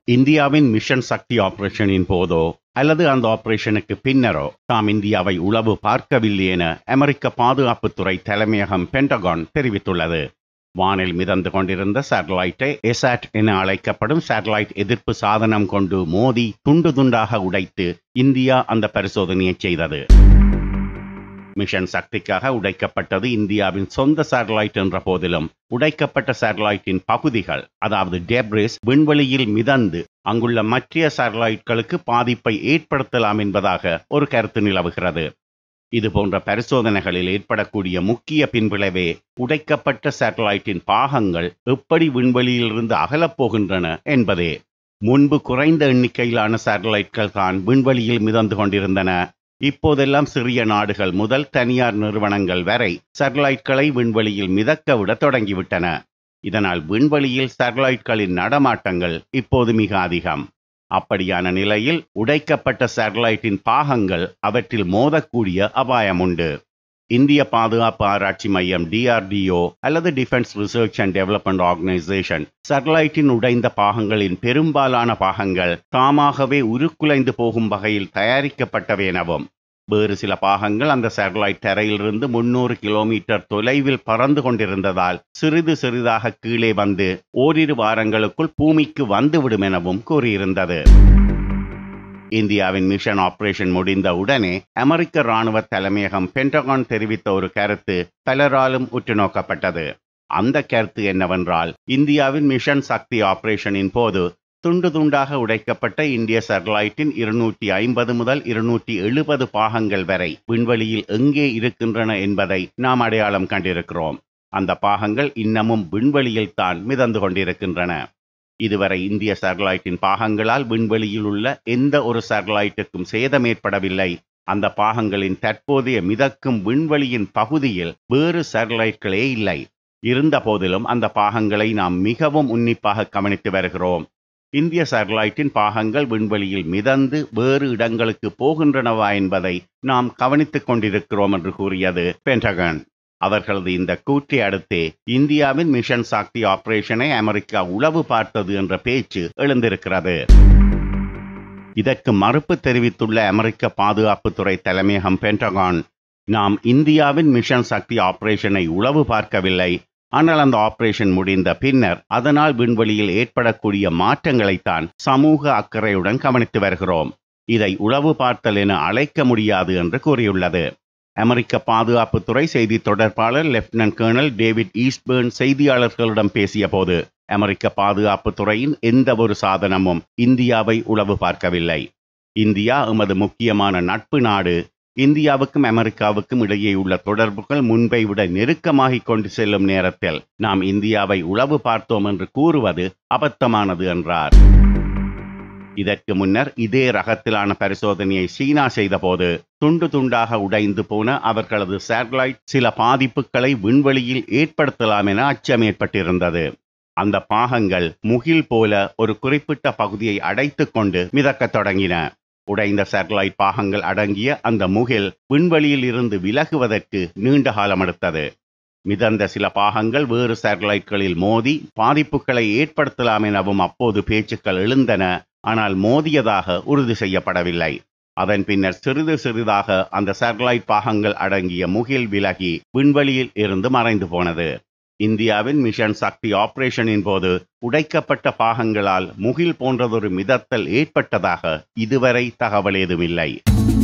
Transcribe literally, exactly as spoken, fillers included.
இந்தியாவின் மிஷன் சக்தி ஆபரேஷனின் போதோ அல்லது அந்த ஆபரேஷனுக்கு பின்னரோ தாம் இந்தியாவை உளவு பார்க்கவில்லை என அமெரிக்க பாதுகாப்புத்துறை தலைமையகம் பென்டகான் தெரிவித்துள்ளது. வானில் மிதந்து கொண்டிருந்த சேட்டலைட்டை ஏசாட் என அழைக்கப்படும் சேட்டலைட் எதிர்ப்பு சாதனம் கொண்டு மோதி துண்டு துண்டாக உடைத்து இந்தியா அந்த பரிசோதனையை செய்தது. மிஷன் சக்திக்காக உடைக்கப்பட்டது இந்தியாவின் சொந்த சேட்டலைட் என்ற போதிலும் உடைக்கப்பட்ட சேட்டலைட்டின் பகுதிகள், அதாவது டெப்ரிஸ், விண்வெளியில் மிதந்து அங்குள்ள மற்ற சேட்டலைட்களுக்கு பாதிப்பை ஏற்படுத்தலாம் என்பதாக ஒரு கருத்து நிலவுகிறது. இதுபோன்ற பரிசோதனைகளில் ஏற்படக்கூடிய முக்கிய பின்விளைவே உடைக்கப்பட்ட சேட்டலைட்டின் பாகங்கள் எப்படி விண்வெளியிலிருந்து அகலப்போகின்றன என்பதே. முன்பு குறைந்த எண்ணிக்கையிலான சேட்டலைட்கள் தான் விண்வெளியில் மிதந்து கொண்டிருந்தன. இப்போதெல்லாம் சிறிய நாடுகள் முதல் தனியார் நிறுவனங்கள் வரை சேட்டலைட்களை விண்வெளியில் மிதக்க விட தொடங்கிவிட்டன. இதனால் விண்வெளியில் சேட்டலைட்களின் நடமாட்டங்கள் இப்போது மிக அதிகம். அப்படியான நிலையில் உடைக்கப்பட்ட சேட்டலைட்டின் பாகங்கள் அவற்றில் மோதக்கூடிய அபாயம் உண்டு. இந்திய பாதுகாப்பு ஆராய்ச்சி மையம் டிஆர்டிஓ அல்லது defence research and development organisation சேட்டலைட்டின் உடைந்த பாகங்களின் பெரும்பாலான பாகங்கள் தாமாகவே உருக்குலைந்து போகும் வகையில் தயாரிக்கப்பட்டவை எனவும், வேறு சில பாகங்கள் அந்த சேட்டலைட் தரையிலிருந்து முன்னூறு கிலோமீட்டர் தொலைவில் பறந்து கொண்டிருந்ததால் சிறிது சிறிதாக கீழே வந்து ஓரிரு வாரங்களுக்குள் பூமிக்கு வந்துவிடும் எனவும் கூறியிருந்தது. இந்தியாவின் மிஷன் ஆபரேஷன் முடிந்த உடனே அமெரிக்க இராணுவ தலைமையகம் பென்டகான் தெரிவித்த ஒரு கருத்து பலராலும் உற்று நோக்கப்பட்டது. அந்த கருத்து என்னவென்றால், இந்தியாவின் மிஷன் சக்தி ஆபரேஷனின் போது துண்டு துண்டாக உடைக்கப்பட்ட இந்திய சேட்டலைட்டின் இருநூற்றி ஐம்பது முதல் இருநூற்றி எழுபது பாகங்கள் வரை விண்வெளியில் எங்கே இருக்கின்றன என்பதை நாம் அடையாளம் கண்டிருக்கிறோம். அந்த பாகங்கள் இன்னமும் விண்வெளியில் தான் மிதந்து கொண்டிருக்கின்றன. இதுவரை இந்திய சேட்டலைட்டின் பாகங்களால் விண்வெளியில் உள்ள எந்த ஒரு சேட்டலைட்டுக்கும் சேதம் ஏற்படவில்லை. அந்த பாகங்களின் தற்போதைய மிதக்கும் விண்வெளியின் பகுதியில் வேறு சேட்டலைட்களே இல்லை. இருந்த போதிலும் அந்த பாகங்களை நாம் மிகவும் உன்னிப்பாக கவனித்து வருகிறோம். இந்திய சேட்டலைட்டின் பாகங்கள் விண்வெளியில் மிதந்து வேறு இடங்களுக்கு போகின்றனவா என்பதை நாம் கவனித்துக் கொண்டிருக்கிறோம் என்று கூறியது பென்டகன். அவர்களது இந்த கூற்றை அடுத்தே இந்தியாவின் மிஷன் சக்தி ஆபரேஷனை அமெரிக்கா உளவு பார்த்தது என்ற பேச்சு எழுந்திருக்கிறது. இதற்கு மறுப்பு தெரிவித்துள்ள அமெரிக்க பாதுகாப்புத்துறை தலைமையகம் பென்டகான், நாம் இந்தியாவின் மிஷன் சக்தி ஆபரேஷனை உளவு பார்க்கவில்லை. ஆனால் அந்த ஆபரேஷன் முடிந்த பின்னர் அதனால் விண்வெளியில் ஏற்படக்கூடிய மாற்றங்களைத்தான் சமூக அக்கறையுடன் கவனித்து வருகிறோம். இதை உளவு பார்த்தல் என அழைக்க முடியாது என்று கூறியுள்ளது. அமெரிக்க பாதுகாப்புத்துறை செய்தி தொடர்பாளர் லெப்டினன்ட் கர்னல் டேவிட் ஈஸ்ட்பர்ன் செய்தியாளர்களிடம் பேசிய போது, அமெரிக்க பாதுகாப்புத்துறையின் எந்த ஒரு சாதனமும் இந்தியாவை உளவு பார்க்கவில்லை. இந்தியா எமது முக்கியமான நட்பு நாடு. இந்தியாவுக்கும் அமெரிக்காவுக்கும் இடையே உள்ள தொடர்புகள் முன்பை விட நெருக்கமாகிக் கொண்டு செல்லும் நேரத்தில் நாம் இந்தியாவை உளவு பார்த்தோம் என்று கூறுவது அபத்தமானது என்றார். இதற்கு முன்னர் இதே ரகத்திலான பரிசோதனையை சீனா செய்தபோது துண்டு துண்டாக உடைந்து போன அவர்களது சேட்டலைட் சில பாதிப்புகளை விண்வெளியில் ஏற்படுத்தலாம் என அச்சம் ஏற்பட்டிருந்தது. அந்த பாகங்கள் முகில் போல ஒரு குறிப்பிட்ட பகுதியை அடைத்து கொண்டு மிதக்கத் தொடங்கின. உடைந்த சேட்டலைட் பாகங்கள் அடங்கிய அந்த முகில் விண்வெளியில் இருந்து விலகுவதற்கு நீண்ட காலம் எடுத்தது. மிதந்த சில பாகங்கள் வேறு சேட்டலைட்களில் மோதி பாதிப்புகளை ஏற்படுத்தலாம் எனவும் அப்போது பேச்சுக்கள் எழுந்தன. ஆனால் மோதியதாக உறுதி செய்யப்படவில்லை. அதன் பின்னர் சிறிது சிறிதாக அந்த சேட்டலைட் பாகங்கள் அடங்கிய முகில் விலகி விண்வெளியில் இருந்து மறைந்து போனது. இந்தியாவின் மிஷன் சக்தி ஆபரேஷனின் போது உடைக்கப்பட்ட பாகங்களால் முகில் போன்றதொரு மிதத்தல் ஏற்பட்டதாக இதுவரை தகவல் ஏதுமில்லை.